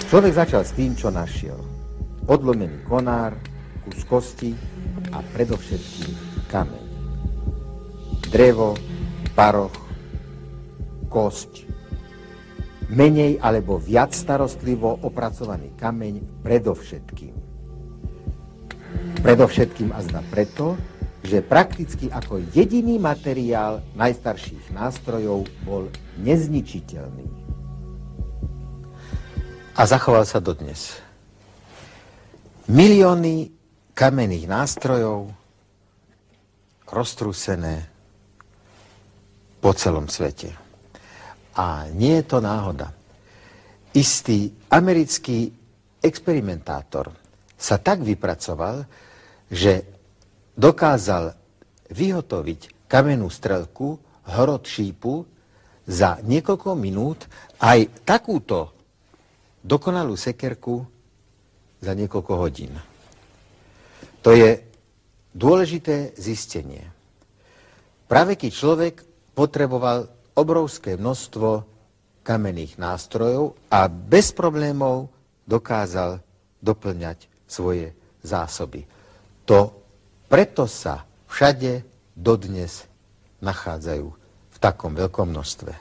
Človek začal s tým, čo našiel. Odlomený konár, kus kosti a predovšetkým kameň. Drevo, paroch, kosť. Menej alebo viac starostlivo opracovaný kameň predovšetkým. Predovšetkým azda preto, že prakticky ako jediný materiál najstarších nástrojov bol nezničiteľný. A zachoval sa dodnes. Milióny kamenných nástrojov roztrúsené po celom svete. A nie je to náhoda. Istý americký experimentátor sa tak vypracoval, že dokázal vyhotoviť kamennú strelku, hrot šípu za niekoľko minút, aj takúto dokonalú sekerku za niekoľko hodín. To je dôležité zistenie. Praveký človek potreboval obrovské množstvo kamenných nástrojov a bez problémov dokázal doplňať svoje zásoby. Preto sa všade dodnes nachádzajú v takom veľkom množstve.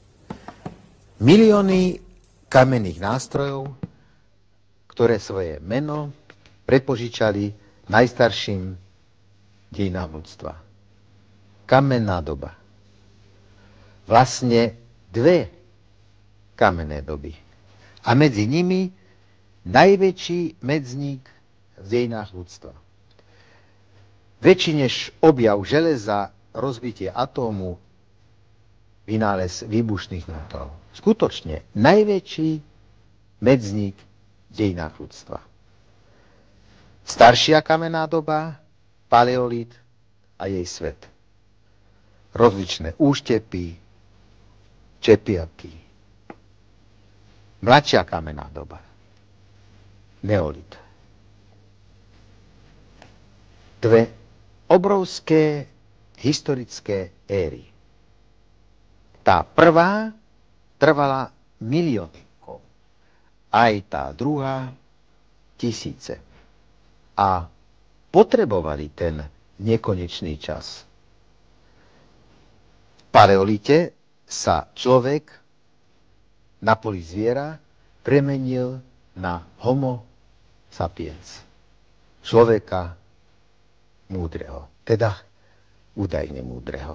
Milióny kamenných nástrojov, ktoré svoje meno prepožičali najstarším dejinám ľudstva. Kamenná doba. Vlastne dve kamenné doby. A medzi nimi najväčší medzník v dejinách ľudstva. Väčší než objav železa, rozbitie atómu, vynález výbušných motorov. Skutočne najväčší medzník v dejinách ľudstva. Staršia kamenná doba, paleolít a jej svet. Rozličné úštepy, čepiaky. Mladšia kamenná doba, neolit. Dve obrovské historické éry. Tá prvá trvala milióny rokov. Aj tá druhá tisíce. A potrebovali ten nekonečný čas. V paleolite sa človek na poli zviera premenil na homo sapiens. Človeka múdreho. Teda údajne múdreho.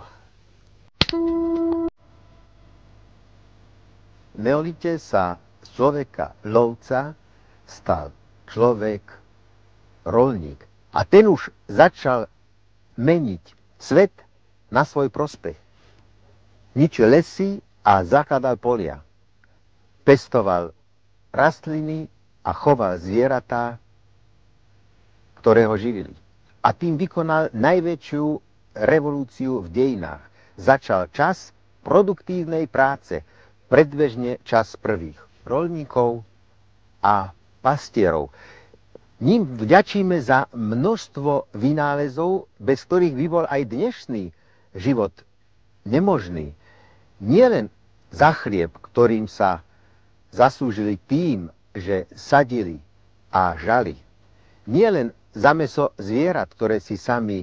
V neolite sa z človeka lovca stal človek roľník. A ten už začal meniť svet na svoj prospech. Ničil lesy a zakladal polia. Pestoval rastliny a choval zvieratá, ktoré ho živili. A tým vykonal najväčšiu revolúciu v dejinách. Začal čas produktívnej práce, predbežne čas prvých roľníkov a pastierov. Ním vďačíme za množstvo vynálezov, bez ktorých by bol aj dnešný život nemožný. Nie len za chlieb, ktorým sa zaslúžili tým, že sadili a žali. Nie len za mäso zvierat, ktoré si sami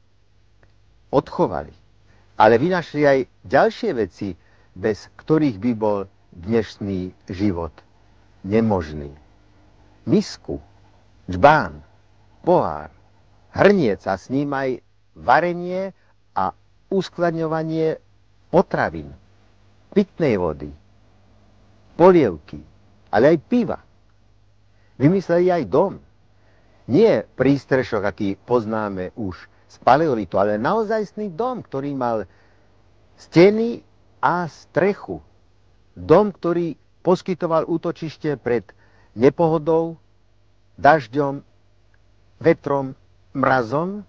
odchovali, ale vynašli aj ďalšie veci, bez ktorých by bol dnešný život nemožný. Misku, džbán, pohár, hrniec a s ním aj varenie a uskladňovanie potravín, pitnej vody, polievky, ale aj piva. Vymysleli aj dom. Nie prístrešok, aký poznáme už z paleolitu, ale naozajstný dom, ktorý mal steny a strechu. Dom, ktorý poskytoval útočište pred nepohodou, dažďom, vetrom, mrazom,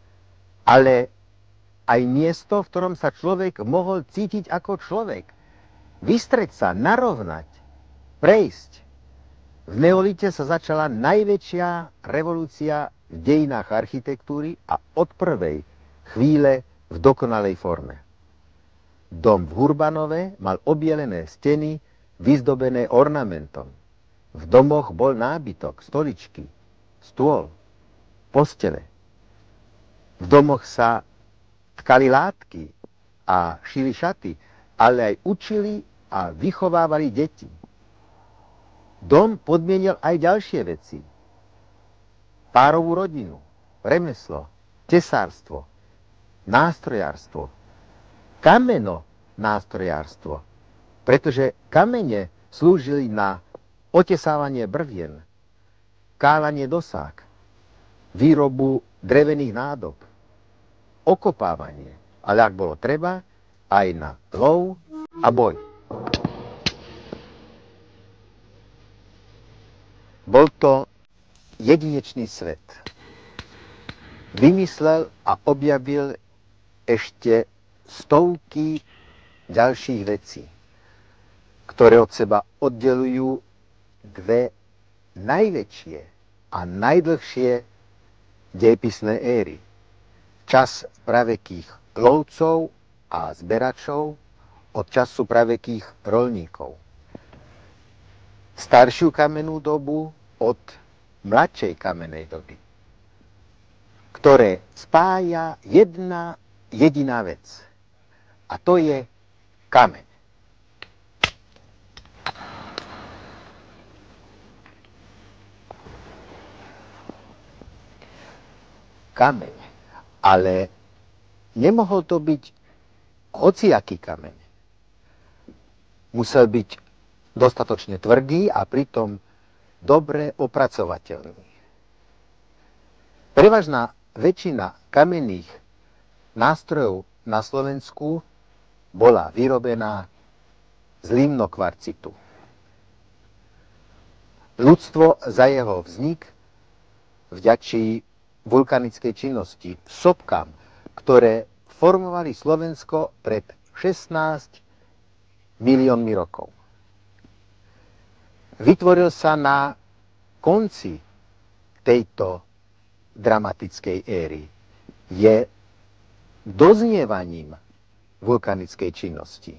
ale aj miesto, v ktorom sa človek mohol cítiť ako človek. Vystreť sa, narovnať, prejsť. V neolite sa začala najväčšia revolúcia v dejinách architektúry a od prvej chvíle v dokonalej forme. Dom v Hurbanove mal obielené steny vyzdobené ornamentom. V domoch bol nábytok, stoličky, stôl, postele. V domoch sa tkali látky a šili šaty, ale aj učili a vychovávali deti. Dom podmienil aj ďalšie veci. Párovú rodinu, remeslo, tesárstvo, nástrojárstvo, kameno nástrojárstvo, pretože kamene slúžili na otesávanie brvien, kálanie dosák, výrobu drevených nádob, okopávanie, ale ak bolo treba, aj na lov a boj. Bol to jedinečný svet. Vymyslel a objavil ešte stovky ďalších vecí, ktoré od seba oddelujú dve najväčšie a najdlhšie dejepisné éry. Čas pravekých lovcov a zberačov od času pravekých roľníkov. Staršiu kamennú dobu od mladšej kamennej doby, ktoré spája jedna jediná vec. A to je kameň. Kameň. Ale nemohol to byť hociaký kameň. Musel byť dostatočne tvrdý a pritom dobre opracovateľný. Prevažná väčšina kamenných nástrojov na Slovensku bola vyrobená z limnokvarcitu. Ľudstvo za jeho vznik vďačí vulkanickej činnosti, sopkám, ktoré formovali Slovensko pred 16 miliónmi rokov. Vytvoril sa na konci tejto dramatickej éry. Je doznievaním vulkanickej činnosti.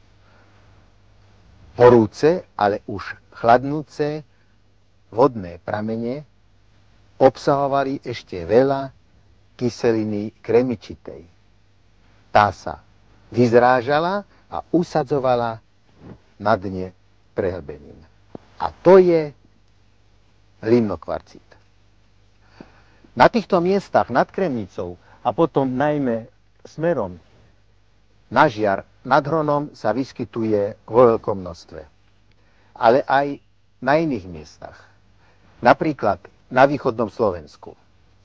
Horúce, ale už chladnúce vodné pramene obsahovali ešte veľa kyseliny kremičitej. Tá sa vyzrážala a usadzovala na dne prehlbenín. A to je limnokvarcit. Na týchto miestach nad Kremnicou a potom najmä smerom na Žiar nad Hronom sa vyskytuje vo veľkom množstve. Ale aj na iných miestach. Napríklad na východnom Slovensku.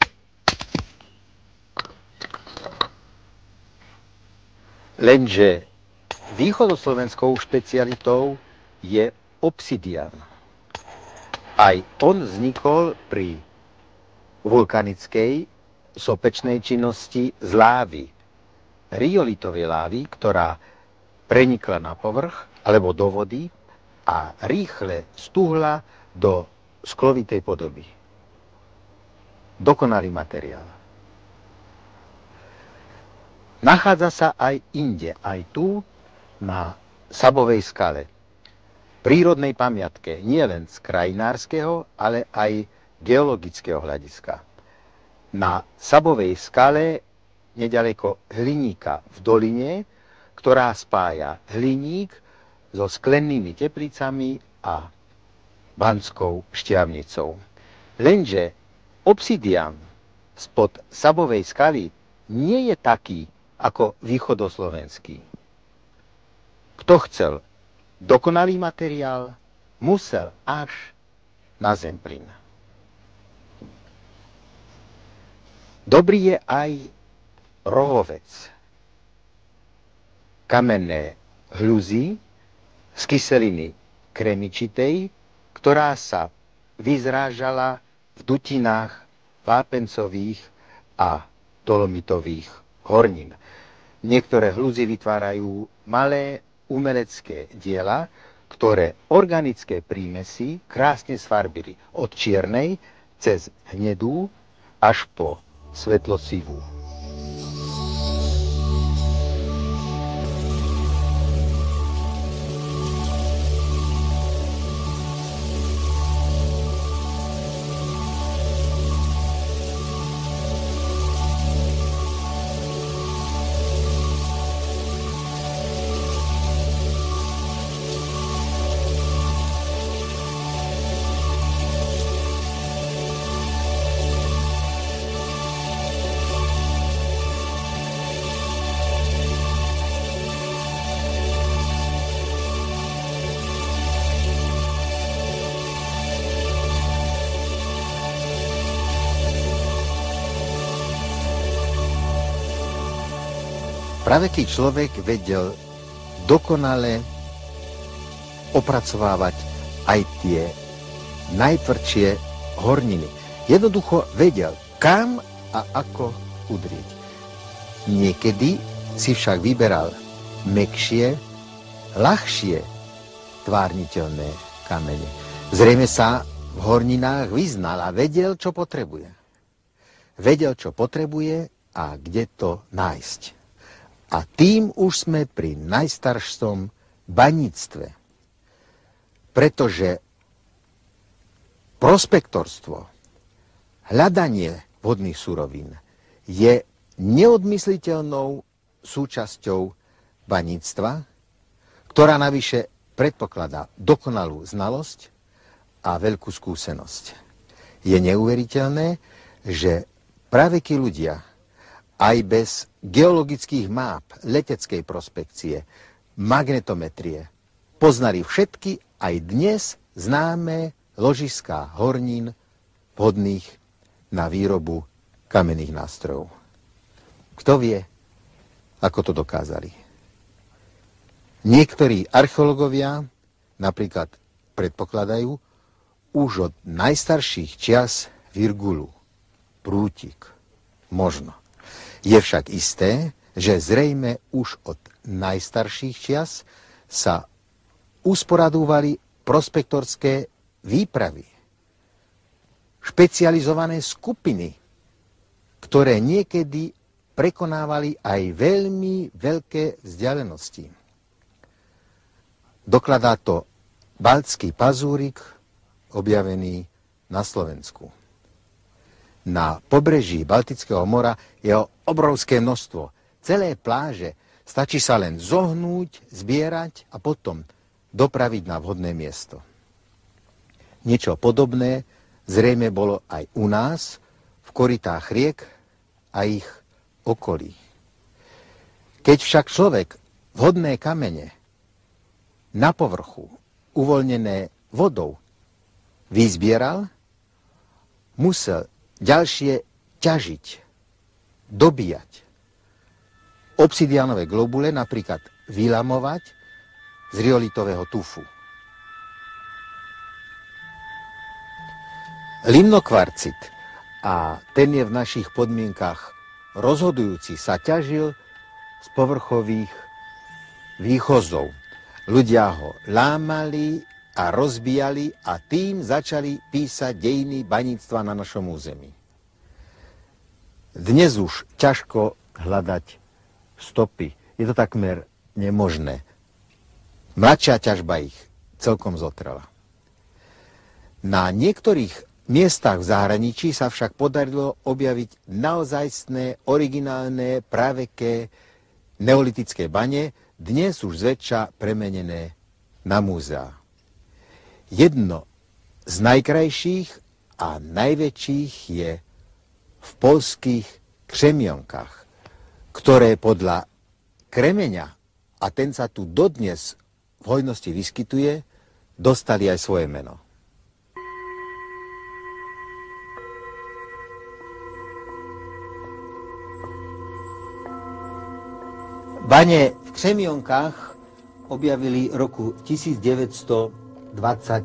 Lenže východoslovenskou špecialitou je obsidian. Aj on vznikol pri vulkanickej sopečnej činnosti z lávy. Riolitovej lávy, ktorá prenikla na povrch alebo do vody a rýchle stuhla do sklovitej podoby. Dokonalý materiál. Nachádza sa aj inde, aj tu na Sabovej skale. Prírodnej pamiatke, nielen z krajinárskeho, ale aj geologického hľadiska. Na Sabovej skale, neďaleko Hliníka v doline, ktorá spája Hliník so sklennými teplicami a Banskou Štiavnicou. Lenže obsidian spod Sabovej skaly nie je taký ako východoslovenský. Kto chcel dokonalý materiál, musel až na Zemplín. Dobrý je aj rohovec. Kamenné hľuzy z kyseliny kremičitej, ktorá sa vyzrážala v dutinách vápencových a dolomitových hornín. Niektoré hľuzy vytvárajú malé umelecké diela, ktoré organické prímesy krásne sfarbili od čiernej cez hnedú až po svetlosivú. Praveký človek vedel dokonale opracovávať aj tie najtvrdšie horniny. Jednoducho vedel, kam a ako udrieť. Niekedy si však vyberal mäkšie, ľahšie tvárniteľné kamene. Zrejme sa v horninách vyznal a vedel, čo potrebuje. Vedel, čo potrebuje a kde to nájsť. A tým už sme pri najstaršom baníctve. Pretože prospektorstvo, hľadanie vodných surovín je neodmysliteľnou súčasťou baníctva, ktorá navyše predpokladá dokonalú znalosť a veľkú skúsenosť. Je neuveriteľné, že pravekí ľudia aj bez geologických máp, leteckej prospekcie, magnetometrie poznali všetky aj dnes známe ložiská hornín vhodných na výrobu kamenných nástrojov. Kto vie, ako to dokázali? Niektorí archeológovia napríklad predpokladajú už od najstarších čias virgulu, prútik, možno. Je však isté, že zrejme už od najstarších čias sa usporadúvali prospektorské výpravy, špecializované skupiny, ktoré niekedy prekonávali aj veľmi veľké vzdialenosti. Dokladá to Baltský pazúrik, objavený na Slovensku. Na pobreží Baltického mora je obrovské množstvo. Celé pláže stačí sa len zohnúť, zbierať a potom dopraviť na vhodné miesto. Niečo podobné zrejme bolo aj u nás, v korytách riek a ich okolí. Keď však človek vhodné kamene na povrchu, uvoľnené vodou, vyzbieral, musel ďalšie ťažiť, dobíjať. Obsidianové globule napríklad vylamovať z riolitového tufu. Limnokvarcit, a ten je v našich podmienkach rozhodujúci, sa ťažil z povrchových výchozov. Ľudia ho lámali a rozbíjali a tým začali písať dejiny baníctva na našom území. Dnes už ťažko hľadať stopy. Je to takmer nemožné. Mladšia ťažba ich celkom zotrela. Na niektorých miestach v zahraničí sa však podarilo objaviť naozajstné, originálne, praveké neolitické bane, dnes už zväčša premenené na múzea. Jedno z najkrajších a najväčších je v poľských Křemionkách, ktoré podľa kremeňa, a ten sa tu dodnes v hojnosti vyskytuje, dostali aj svoje meno. Bane v Křemionkách objavili roku 1925.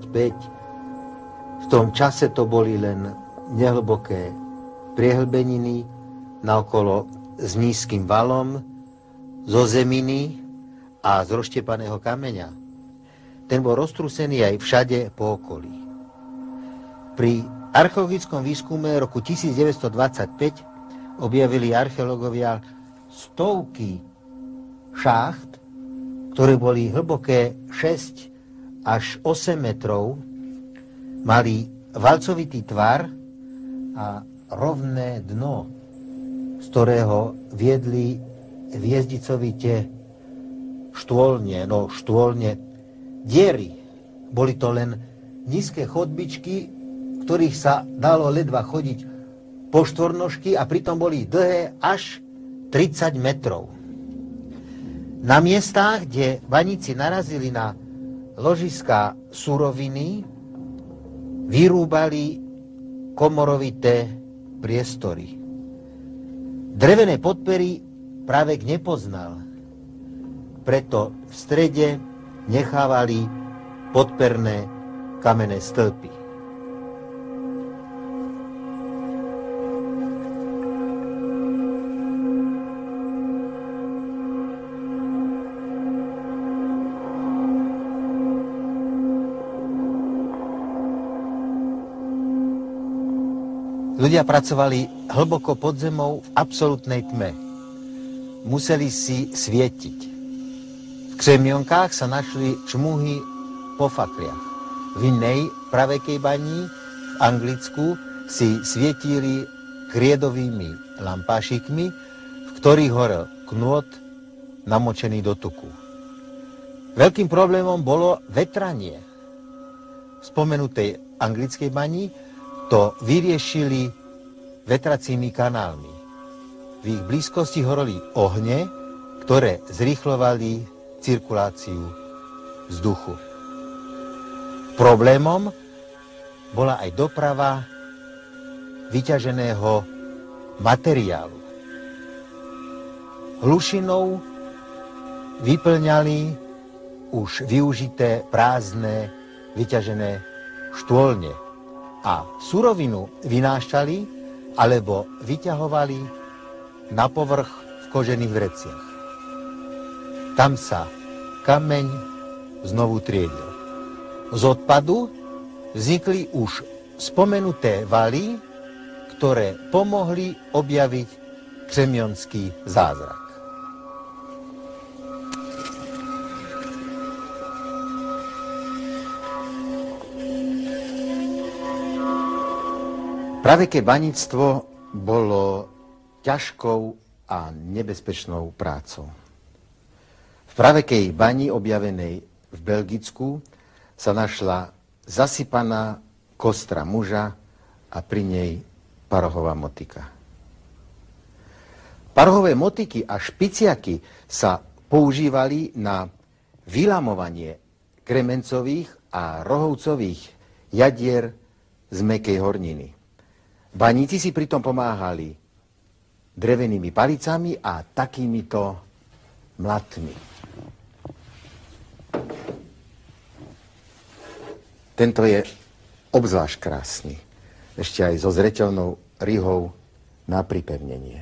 V tom čase to boli len nehlboké priehlbeniny naokolo s nízkym valom, zo zeminy a z rozštepaného kameňa. Ten bol roztrúsený aj všade po okolí. Pri archeologickom výskume roku 1925 objavili archeológovia stovky šácht, ktoré boli hlboké 6 až 8 metrov, mali valcovitý tvar a rovné dno, z ktorého viedli hviezdicovite štôlne, diery. Boli to len nízke chodbičky, v ktorých sa dalo ledva chodiť po štvornožky a pritom boli dlhé až 30 metrov. Na miestach, kde baníci narazili na ložiská suroviny, vyrúbali komorovité priestory. Drevené podpery právek nepoznal. Preto v strede nechávali podperné kamenné stĺpy. Ľudia pracovali hlboko pod zemou v absolútnej tme. Museli si svietiť. V křemionkách sa našli čmuhy po fakliach. V inej pravekej bani v Anglicku si svietili kriedovými lampášikmi, v ktorých horel knôt namočený do tuku. Veľkým problémom bolo vetranie. V spomenutej anglickej bani to vyriešili vetracími kanálmi. V ich blízkosti horeli ohne, ktoré zrýchlovali cirkuláciu vzduchu. Problémom bola aj doprava vyťaženého materiálu. Hlušinou vyplňali už využité prázdne vyťažené štôlne a surovinu vynášali alebo vyťahovali na povrch v kožených vreciach. Tam sa kameň znovu triedil. Z odpadu vznikli už spomenuté valy, ktoré pomohli objaviť křemionský zázrak. Praveké baníctvo bolo ťažkou a nebezpečnou prácou. V pravekej bani objavenej v Belgicku sa našla zasypaná kostra muža a pri nej parohová motika. Parohové motiky a špiciaky sa používali na vylamovanie kremencových a rohovcových jadier z mäkkej horniny. Baníci si pritom pomáhali drevenými palicami a takýmito mlatmi. Tento je obzvlášť krásny, ešte aj so zreteľnou rihou na pripevnenie.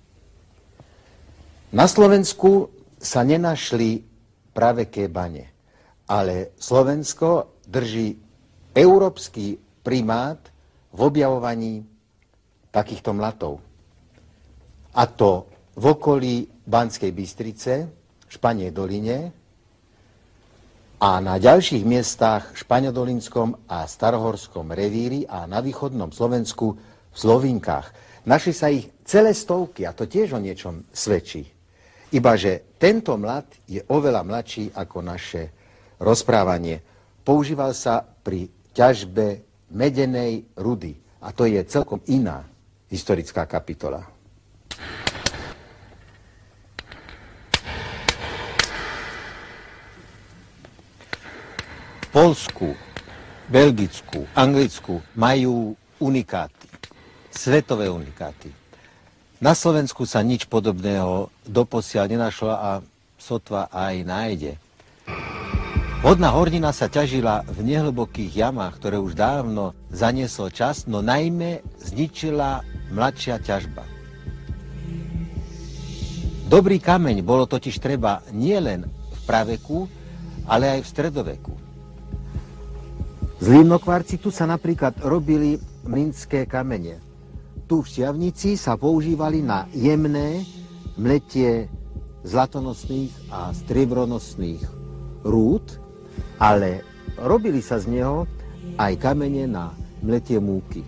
Na Slovensku sa nenašli praveké bane, ale Slovensko drží európsky primát v objavovaní takýchto mlatov. A to v okolí Banskej Bystrice, Španej doline a na ďalších miestach v Špaňodolinskom a Starohorskom revíri a na východnom Slovensku v Slovinkách. Našli sa ich celé stovky a to tiež o niečom svedčí. Ibaže tento mlat je oveľa mladší ako naše rozprávanie. Používal sa pri ťažbe medenej rudy a to je celkom iná historická kapitola. V Poľsku, Belgicku, Anglicku majú unikáty, svetové unikáty. Na Slovensku sa nič podobného doposiaľ nenašlo a sotva aj nájde. Vodná hornina sa ťažila v nehlbokých jamách, ktoré už dávno zaniesol čas, no najmä zničila mladšia ťažba. Dobrý kameň bolo totiž treba nielen v praveku, ale aj v stredoveku. Z limnokvarcitu sa napríklad robili mlynské kamene. Tu v Štiavnici sa používali na jemné mletie zlatonosných a striebronosných rúd, ale robili sa z neho aj kamene na mletie múky.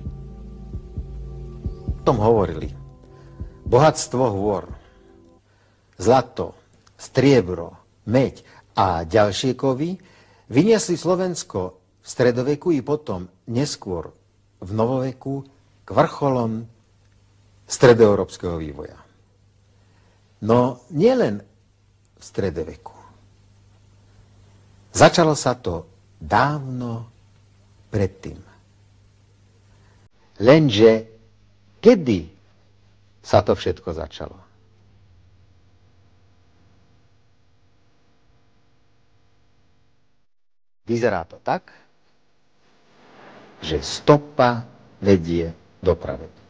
O tom hovorili. Bohatstvo hôr, zlato, striebro, meď a ďalšie kovy vyniesli Slovensko v stredoveku i potom neskôr v novoveku k vrcholom stredoeurópskeho vývoja. No nielen v stredoveku. Začalo sa to dávno predtým. Lenže kedy sa to všetko začalo? Vyzerá to tak, že stopa vedie do pravedu.